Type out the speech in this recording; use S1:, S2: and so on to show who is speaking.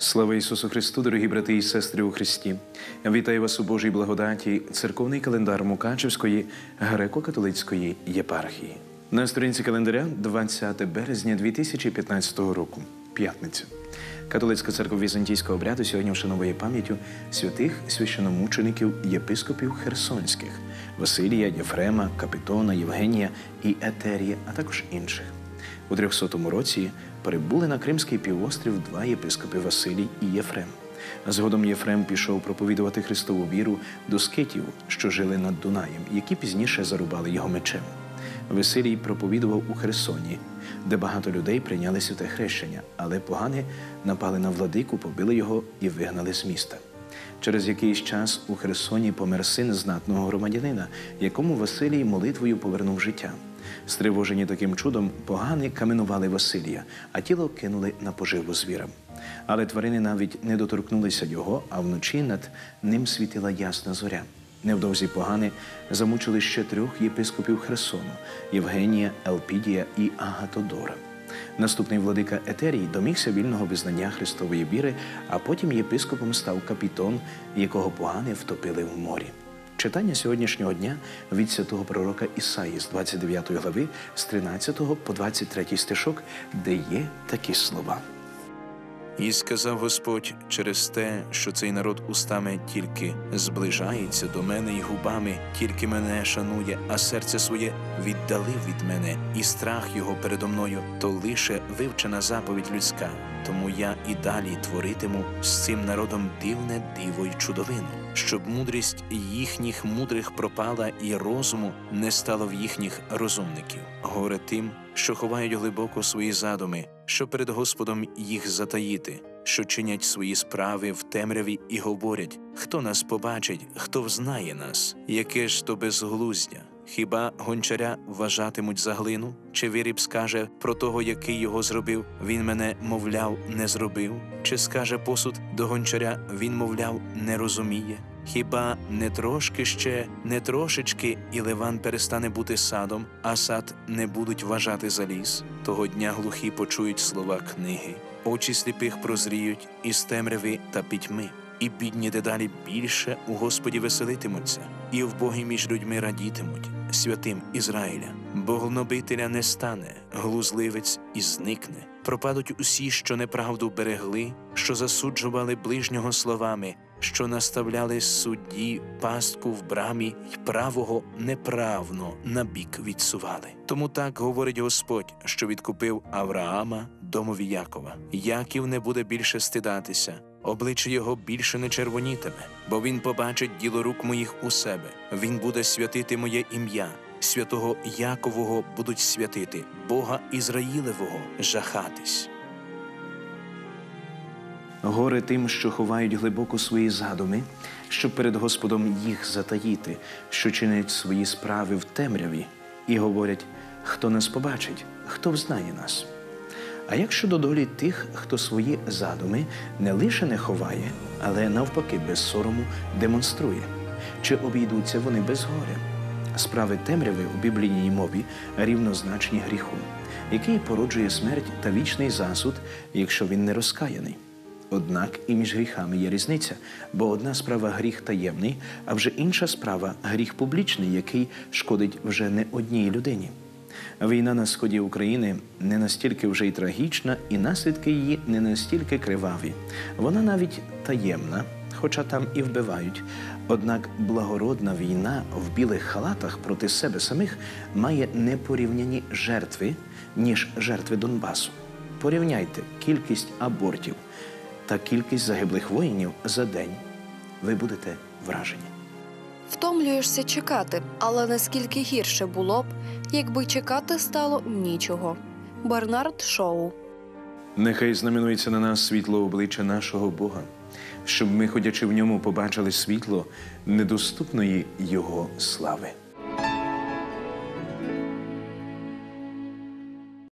S1: Слава Ісусу Христу, дорогі брати і сестри у Христі! Вітаю вас у Божій благодаті, церковний календар Мукачевської греко-католицької єпархії. На сторінці календаря 20 березня 2015 року, п'ятниця. Католицька церква візантійського обряду сьогодні вшановує пам'яттю святих священомучеників єпископів херсонських – Василія, Єфрема, Капитона, Євгенія і Етерія, а також інших. У 300 році прибули на Кримський півострів два єпископи Василій і Єфрем. Згодом Єфрем пішов проповідувати Христову віру до скитів, що жили над Дунаєм, які пізніше зарубали його мечем. Василій проповідував у Херсоні, де багато людей прийняли святе хрещення, але погани напали на владику, побили його і вигнали з міста. Через якийсь час у Херсоні помер син знатного громадянина, якому Василій молитвою повернув життя. Стривожені таким чудом, погани каменували Василія, а тіло кинули на поживу звірам. Але тварини навіть не доторкнулися його, а вночі над ним світила ясна зоря. Невдовзі погани замучили ще 3 єпископів Херсону – Євгенія, Елпідія і Агатодора. Наступний владика Етерій домігся вільного визнання Христової віри, а потім єпископом став Капитон, якого погани втопили в морі. Читання сьогоднішнього дня від святого пророка Ісаї з 29 глави, з 13 по 23 стишок, де є такі слова.
S2: «І сказав Господь через те, що цей народ устами тільки зближається до мене і губами, тільки мене шанує, а серце своє віддалив від мене, і страх його передо мною, то лише вивчена заповідь людська. Тому я і далі творитиму з цим народом дивне диво й чудовину, щоб мудрість їхніх мудрих пропала і розуму не стало в їхніх розумників. Горе тим, що ховають глибоко свої задуми, що перед Господом їх затаїти, що чинять свої справи в темряві і говорять: хто нас побачить, хто взнає нас? Яке ж то безглуздя? Хіба гончаря вважатимуть за глину? Чи виріб скаже про того, який його зробив: він мене, мовляв, не зробив? Чи скаже посуд до гончаря: він, мовляв, не розуміє? Хіба не трошки ще, не трошечки, і Ливан перестане бути садом, а сад не будуть вважати за ліс? Того дня глухі почують слова книги, очі сліпих прозріють із темряви та пітьми, і бідні дедалі більше у Господі веселитимуться, і в Богі між людьми радітимуть, святим Ізраїля. Бо гнобителя не стане, глузливець і зникне. Пропадуть усі, що неправду берегли, що засуджували ближнього словами, що наставляли судді пастку в брамі й правого неправно на бік відсували. Тому так говорить Господь, що відкупив Авраама, домові Якова. Яків не буде більше стидатися, обличчя його більше не червонітиме, бо він побачить діло рук моїх у себе. Він буде святити моє ім'я. Святого Якового будуть святити, Бога Ізраїлевого жахатись.
S1: Горе тим, що ховають глибоко свої задуми, щоб перед Господом їх затаїти, що чинять свої справи в темряві і говорять: хто нас побачить, хто взнає нас? А як щодо долі тих, хто свої задуми не лише не ховає, але навпаки без сорому демонструє? Чи обійдуться вони без горя? Справи темряви у біблійній мові рівнозначні гріху, який породжує смерть та вічний засуд, якщо він не розкаяний. Однак і між гріхами є різниця, бо одна справа – гріх таємний, а вже інша справа – гріх публічний, який шкодить вже не одній людині. Війна на сході України не настільки вже й трагічна, і наслідки її не настільки криваві. Вона навіть таємна, хоча там і вбивають. Однак благородна війна в білих халатах проти себе самих має непорівняні жертви, ніж жертви Донбасу. Порівняйте кількість абортів та кількість загиблих воїнів за день. Ви будете вражені.
S3: Втомлюєшся чекати, але наскільки гірше було б, якби чекати стало нічого. Бернард Шоу.
S1: Нехай знаменується на нас світло обличчя нашого Бога, щоб ми, ходячи в ньому, побачили світло недоступної Його слави.